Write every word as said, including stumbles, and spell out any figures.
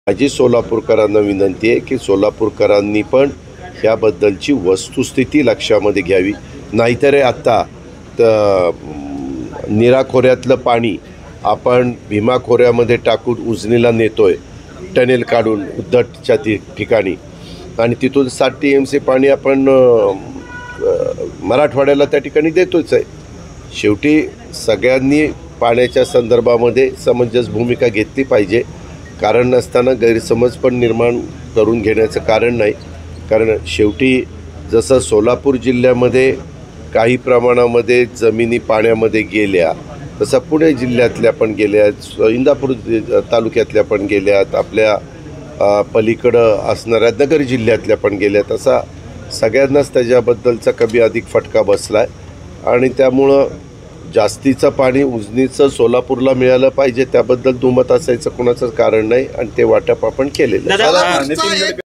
माझी सोलापूरकरांना विनंती आहे की सोलापूरकरांनी पण ह्याबद्दलची वस्तुस्थिती लक्षामध्ये घ्यावी. नाहीतर आत्ता नीरा खोऱ्यातलं पाणी आपण भीमा खोऱ्यामध्ये टाकून उजनीला नेतोय, टनेल काढून उद्धटच्या ती ठिकाणी, आणि तिथून सात टी एम सी पाणी आपण मराठवाड्याला त्या ठिकाणी देतोच आहे. शेवटी सगळ्यांनी पाण्याच्या संदर्भामध्ये समंजस भूमिका घेतली पाहिजे. कारण नसताना गैरसमज पण निर्माण करून घेण्याचं कारण नाही. कारण शेवटी जसं सोलापूर जिल्ह्यामध्ये काही प्रमाणामध्ये जमिनी पाण्यामध्ये गेल्या, तसं पुणे जिल्ह्यातल्या पण गेल्यात, इंदापूर तालुक्यातल्या पण गेल्यात, आपल्या पलीकडं असणाऱ्या नगर जिल्ह्यातल्या पण गेल्यात. असा सगळ्यांनाच त्याच्याबद्दलचा कमी अधिक फटका बसला आहे. आणि त्यामुळं जास्तीचं पाणी उजनीचं सोलापूरला मिळालं पाहिजे, त्याबद्दल दुमत असायचं कोणाचंच कारण नाही. आणि ते वाटप आपण केलेलं आहे.